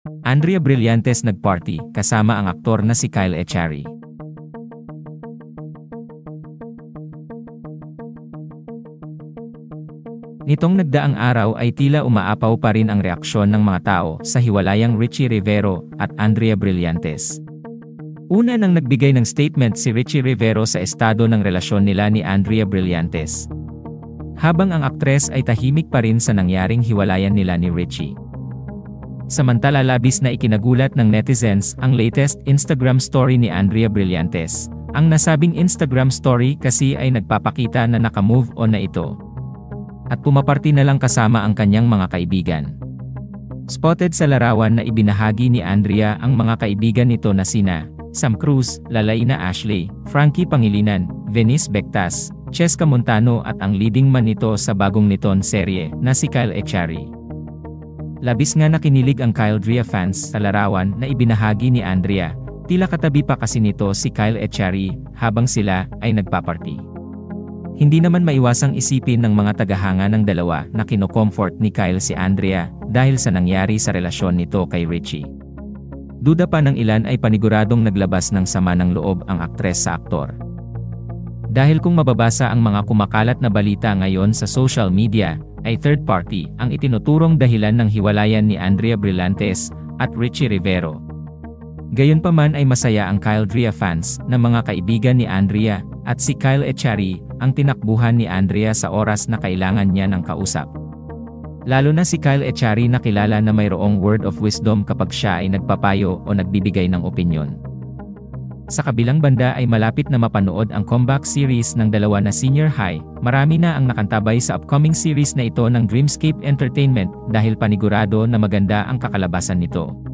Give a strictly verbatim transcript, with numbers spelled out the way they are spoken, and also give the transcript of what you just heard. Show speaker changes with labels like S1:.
S1: Andrea Brillantes nagparty kasama ang aktor na si Kyle Echari. Nitong nagdaang araw ay tila umaapaw pa rin ang reaksyon ng mga tao sa hiwalayang Richie Rivero at Andrea Brillantes. Una nang nagbigay ng statement si Richie Rivero sa estado ng relasyon nila ni Andrea Brillantes, habang ang aktres ay tahimik pa rin sa nangyaring hiwalayan nila ni Richie. Samantala labis na ikinagulat ng netizens ang latest Instagram story ni Andrea Brillantes. Ang nasabing Instagram story kasi ay nagpapakita na naka-move on na ito at pumaparty na lang kasama ang kanyang mga kaibigan. Spotted sa larawan na ibinahagi ni Andrea ang mga kaibigan nito na sina Sam Cruz, Lalaina Ashley, Frankie Pangilinan, Venice Bectas, Cheska Montano at ang leading man nito sa bagong niton serye na si Kyle Echari. Labis nga nakinilig ang Kyledrea fans sa larawan na ibinahagi ni Andrea, tila katabi pa kasi nito si Kyle Echari habang sila ay nagpaparty. Hindi naman maiwasang isipin ng mga tagahanga ng dalawa na kino-comfort ni Kyle si Andrea dahil sa nangyari sa relasyon nito kay Richie. Duda pa ng ilan ay paniguradong naglabas ng sama ng loob ang aktres sa aktor. Dahil kung mababasa ang mga kumakalat na balita ngayon sa social media, ay third party ang itinuturong dahilan ng hiwalayan ni Andrea Brillantes at Richie Rivero. Gayunpaman ay masaya ang Kyledrea fans na mga kaibigan ni Andrea at si Kyle Echari ang tinakbuhan ni Andrea sa oras na kailangan niya ng kausap. Lalo na si Kyle Echari na kilala na mayroong word of wisdom kapag siya ay nagpapayo o nagbibigay ng opinyon. Sa kabilang banda ay malapit na mapanood ang comeback series ng dalawa na senior high. Marami na ang nakantabay sa upcoming series na ito ng Dreamscape Entertainment dahil panigurado na maganda ang kakalabasan nito.